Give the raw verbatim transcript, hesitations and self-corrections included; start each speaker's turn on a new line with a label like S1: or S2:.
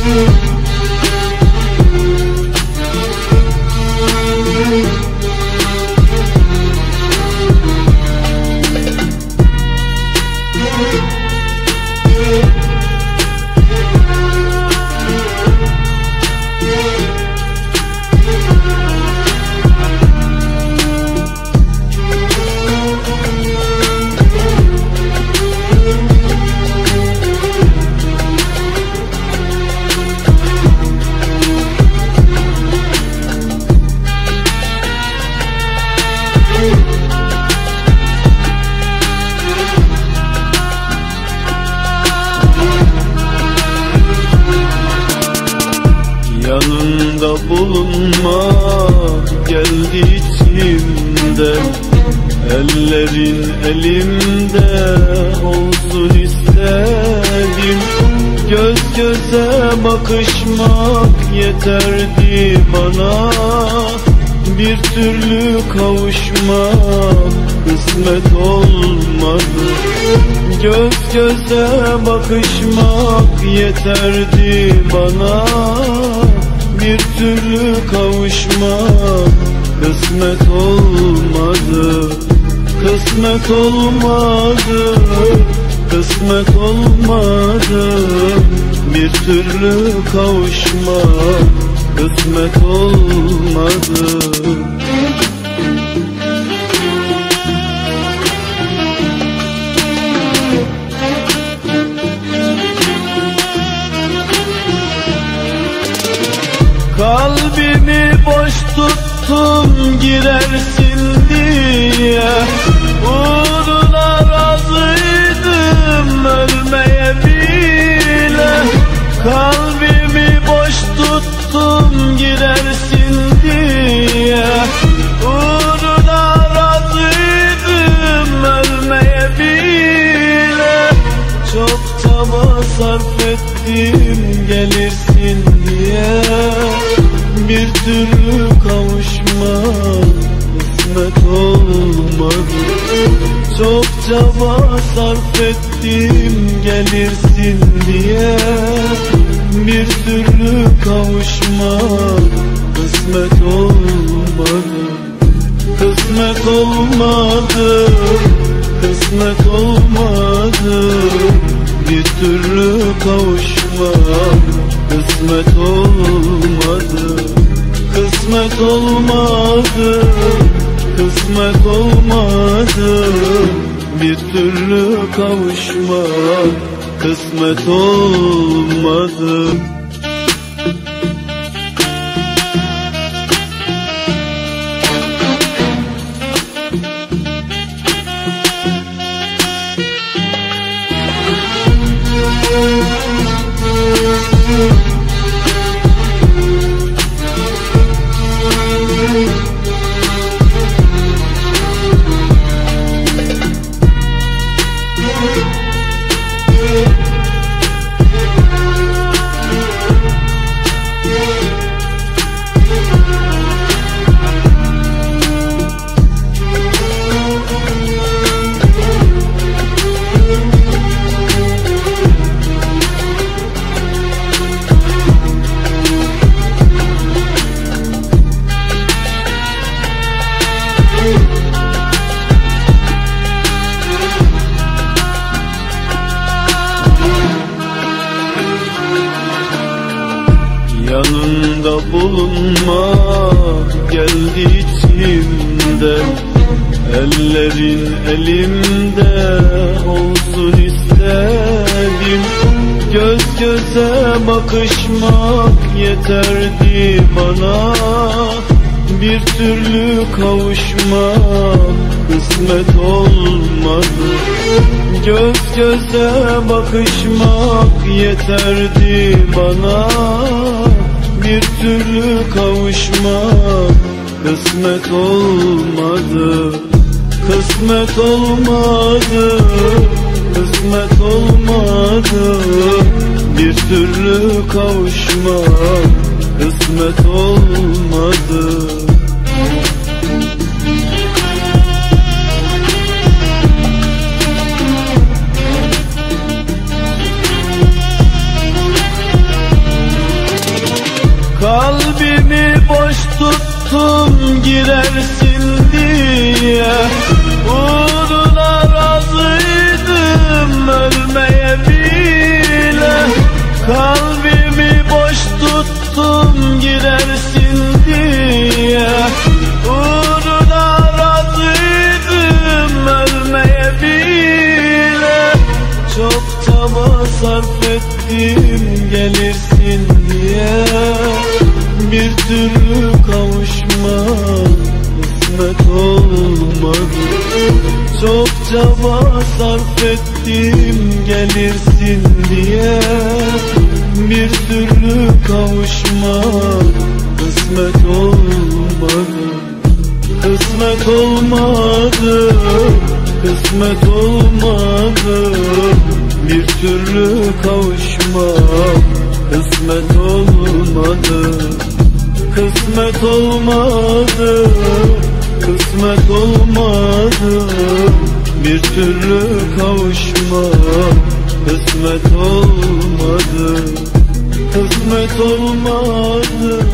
S1: Yanında bulunmak geldi içimden, ellerin elimde olsun istedim. Göz göze bakışmak yeterdi bana, bir türlü kavuşmak kısmet olmadı. Göz göze bakışmak yeterdi bana, bir türlü kavuşmak kısmet olmadı. Kısmet olmadı, kısmet olmadı, bir türlü kavuşmak kısmet olmadı. Kalbimi boş tuttum girersin diye, uğruna razıydım ölmeye bile. Kalbimi boş tuttum girersin diye, uğruna razıydım ölmeye bile. Çok çaba sarf ettim gelirsin diye, bir türlü kavuşmak kısmet olmadı. Çok çaba sarf ettim gelirsin diye, bir türlü kavuşmak kısmet olmadı. Kısmet olmadı, kısmet olmadı, bir türlü kavuşmak kısmet olmadı. Kısmet olmadı, kısmet olmadı, bir türlü kavuşmak kısmet olmadı. Yanında bulunmak geldi içimden, ellerin elimde olsun istedim. Göz göze bakışmak yeterdi bana, bir türlü kavuşmak kısmet olmadı. Göz göze bakışmak yeterdi bana, bir türlü kavuşmak kısmet olmadı. Kısmet olmadı, kısmet olmadı, bir türlü kavuşmak kısmet olmadı. Kalbimi boş tuttum girersin diye, uğruna razıydım ölmeye bile. Kalbimi boş tuttum girersin diye, uğruna razıydım ölmeye bile. Çok çaba sarf ettim gelirsin diye, bir türlü kavuşma kısmet olmadı. Çok çaba sarf ettim gelirsin diye, bir türlü kavuşma kısmet olmadı. Kısmet olmadı, kısmet olmadı, bir türlü kavuşma kısmet olmadı. Kısmet olmadı, kısmet olmadı, bir türlü kavuşma kısmet olmadı. Kısmet olmadı.